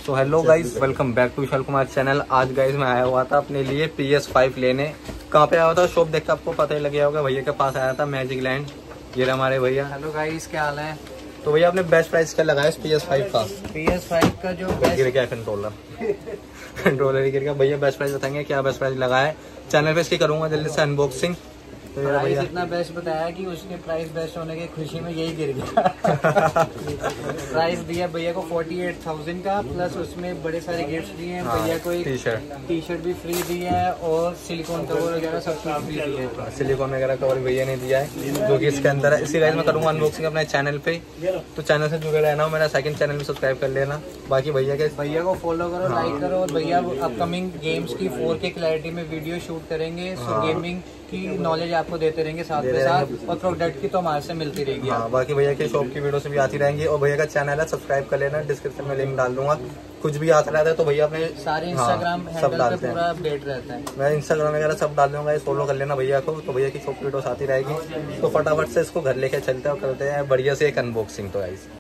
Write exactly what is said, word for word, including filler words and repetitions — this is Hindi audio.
So hello guys, welcome back to Vishal Kumar channel. आज गाइस मैं आया हुआ था अपने लिए पी एस फाइव लेने। कहाँ पे आया हुआ था शॉप देख के आपको पता ही लग गया होगा। भैया के पास आया था मैजिक लैंड। ये रहे हमारे भैया। हेलो गाइस, क्या हाल है? तो भैया आपने बेस्ट प्राइस क्या लगाया पी एस फाइव का? पी एस फाइव का जो बेस्ट गिर गया कंट्रोलर कंट्रोलर गिर गया। भैया बेस्ट प्राइस बताएंगे क्या बेस्ट प्राइस लगाया है। चैनल पे इसकी करूंगा जल्दी से अनबॉक्सिंग। तो प्राइस इतना बेस्ट बताया कि उसके प्राइस बेस्ट होने की खुशी में यही गिर गया। प्राइस दिया भैया को फोर्टी एट थाउजेंड का, प्लस उसमें बड़े सारे गिफ्ट्स दिए हैं। हाँ, भैया को एक टी शर्ट टी शर्ट भी फ्री दिया है और सिलिकॉन कवर वगैरह सब कुछ फ्री दिया है। सिलिकॉन वगैरह कवर भैया ने दिया है जो कि इसके अंदर है। इसी गाइस मैं करूंगा अनबॉक्सिंग अपने चैनल पे, तो चैनल से जुड़े रहना। मेरा सेकंड चैनल भी सब्सक्राइब कर लेना। बाकी भैया के भैया को फॉलो करो, हाँ। लाइक करो। और भैया अपकमिंग गेम्स की फोर के क्लैरिटी में वीडियो शूट करेंगे। सो हाँ। गेमिंग की नॉलेज आपको देते रहेंगे साथ में साथ, और प्रोडक्ट की तो हमारे से मिलती रहेगी। हाँ, बाकी भैया के शॉप की वीडियो से भी आती रहेंगी। और भैया का चैनल है, सब्सक्राइब कर लेना। डिस्क्रिप्शन में लिंक डाल दूंगा। कुछ भी आता रहता है तो भैया अपने सारे इंस्टाग्राम हाँ, सब हैंडल पे डालते पूरा हैं। अपडेट रहता है। मैं इंस्टाग्राम वगैरह सब डाल दूंगा, फॉलो कर लेना भैया को। तो भैया की शॉप की वीडियोस आती रहेगी। तो फटाफट से इसको घर लेके चलते हैं और करते हैं बढ़िया से एक अनबॉक्सिंग। तो गाइस